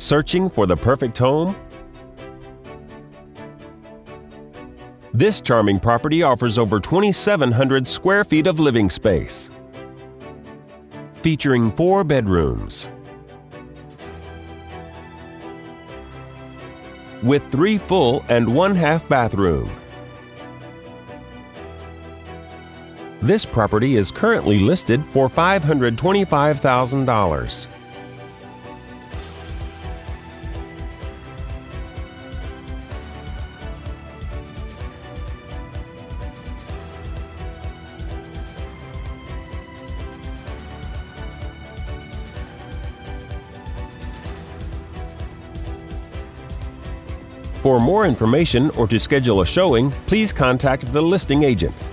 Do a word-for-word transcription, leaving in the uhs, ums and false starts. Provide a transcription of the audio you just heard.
Searching for the perfect home? This charming property offers over twenty-seven hundred square feet of living space, featuring four bedrooms with three full and one half bathroom. This property is currently listed for five hundred twenty-five thousand dollars. For more information or to schedule a showing, please contact the listing agent.